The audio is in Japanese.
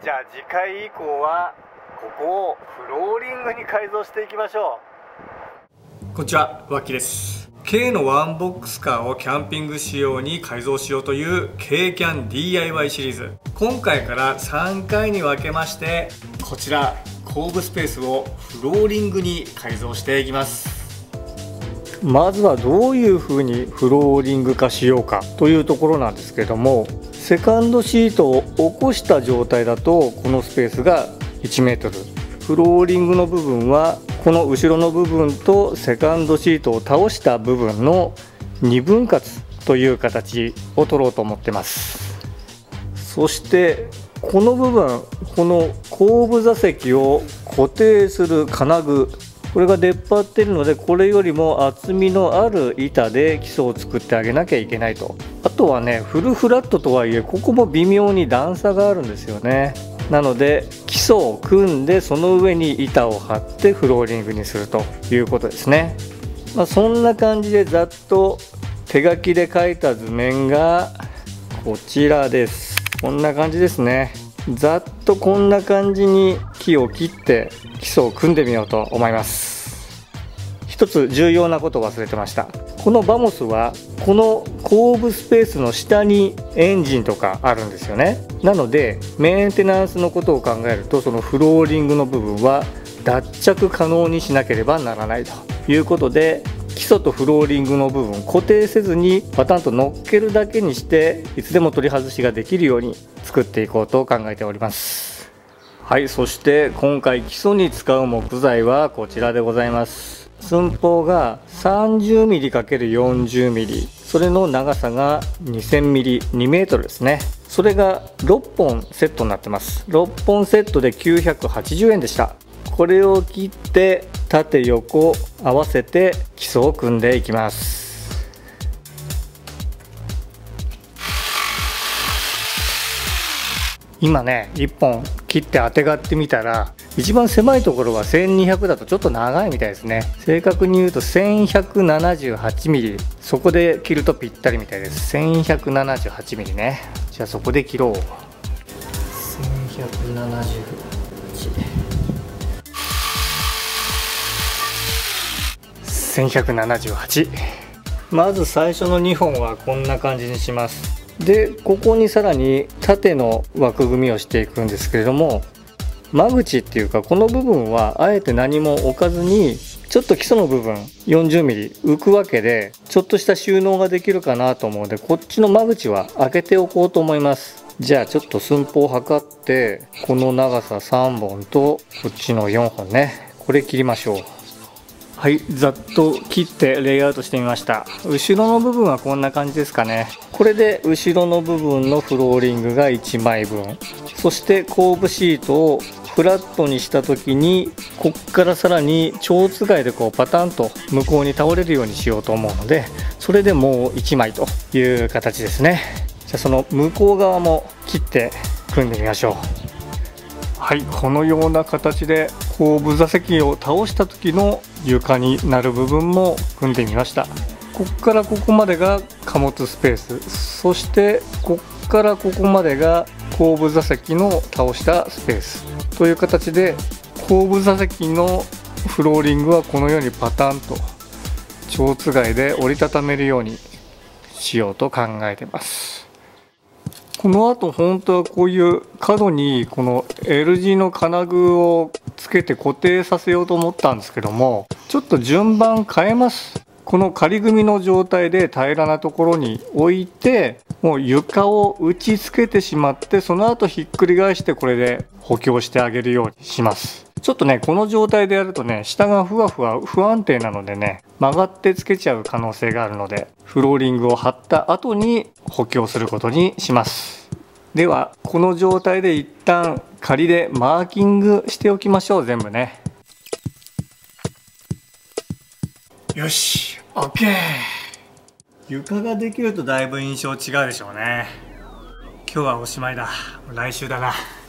じゃあ次回以降はここをフローリングに改造していきましょう。こんにちは、わっきです。軽のワンボックスカーをキャンピング仕様に改造しようという軽キャン DIY シリーズ、今回から3回に分けまして、こちら後部スペースをフローリングに改造していきます。まずはどういう風にフローリング化しようかというところなんですけども、セカンドシートを起こした状態だとこのスペースが1メートル、フローリングの部分はこの後ろの部分とセカンドシートを倒した部分の2分割という形を取ろうと思ってます。そしてこの部分、この後部座席を固定する金具、これが出っ張っているので、これよりも厚みのある板で基礎を作ってあげなきゃいけないと。あとはね、フルフラットとはいえここも微妙に段差があるんですよね。なので基礎を組んで、その上に板を張ってフローリングにするということですね。そんな感じでざっと手書きで描いた図面がこちらです。こんな感じですね。ざっとこんな感じに木を切って基礎を組んでみようと思います。一つ重要なことを忘れてました。このバモスはこの後部スペースの下にエンジンとかあるんですよね。なのでメンテナンスのことを考えると、そのフローリングの部分は脱着可能にしなければならないということで、基礎とフローリングの部分固定せずにパタンと乗っけるだけにして、いつでも取り外しができるように作っていこうと考えております。はい、そして今回基礎に使う木材はこちらでございます。寸法が 30mm×40mm、 それの長さが 2000mm、 2メートルですね。それが6本セットになってます。6本セットで980円でした。これを切って縦横合わせて基礎を組んでいきます。今ね、1本切ってあてがってみたら、一番狭いところは1200だとちょっと長いみたいですね。正確に言うと 1178mm、 そこで切るとぴったりみたいです。 1178mm ね。じゃあそこで切ろう。1178、まず最初の2本はこんな感じにします。でここにさらに縦の枠組みをしていくんですけれども、間口っていうかこの部分はあえて何も置かずに、ちょっと基礎の部分 40mm 浮くわけで、ちょっとした収納ができるかなと思うので、こっちの間口は開けておこうと思います。じゃあちょっと寸法を測って、この長さ3本とこっちの4本ね、これ切りましょう。はい、ざっと切ってレイアウトしてみました。後ろの部分はこんな感じですかね。これで後ろの部分のフローリングが1枚分、そして後部シートをフラットにした時に、こっからさらに蝶つがいでこうパタンと向こうに倒れるようにしようと思うので、それでもう1枚という形ですね。じゃあその向こう側も切って組んでみましょう。はい、このような形で後部座席を倒した時の床になる部分も組んでみました。こっからここまでが貨物スペース、そしてこっからここまでが後部座席の倒したスペースという形で、後部座席のフローリングはこのようにパタンと蝶つがいで折りたためるようにしようと考えてます。この後本当はこういう角にこの L 字の金具をつけて固定させようと思ったんですけども、ちょっと順番変えます。この仮組みの状態で平らなところに置いて、もう床を打ち付けてしまって、その後ひっくり返してこれで補強してあげるようにします。ちょっとね、この状態でやるとね、下がふわふわ不安定なのでね、曲がってつけちゃう可能性があるので、フローリングを張った後に補強することにします。ではこの状態で一旦仮でマーキングしておきましょう。全部ね。よし OK。 床ができるとだいぶ印象違うでしょうね。今日はおしまいだ。来週だな。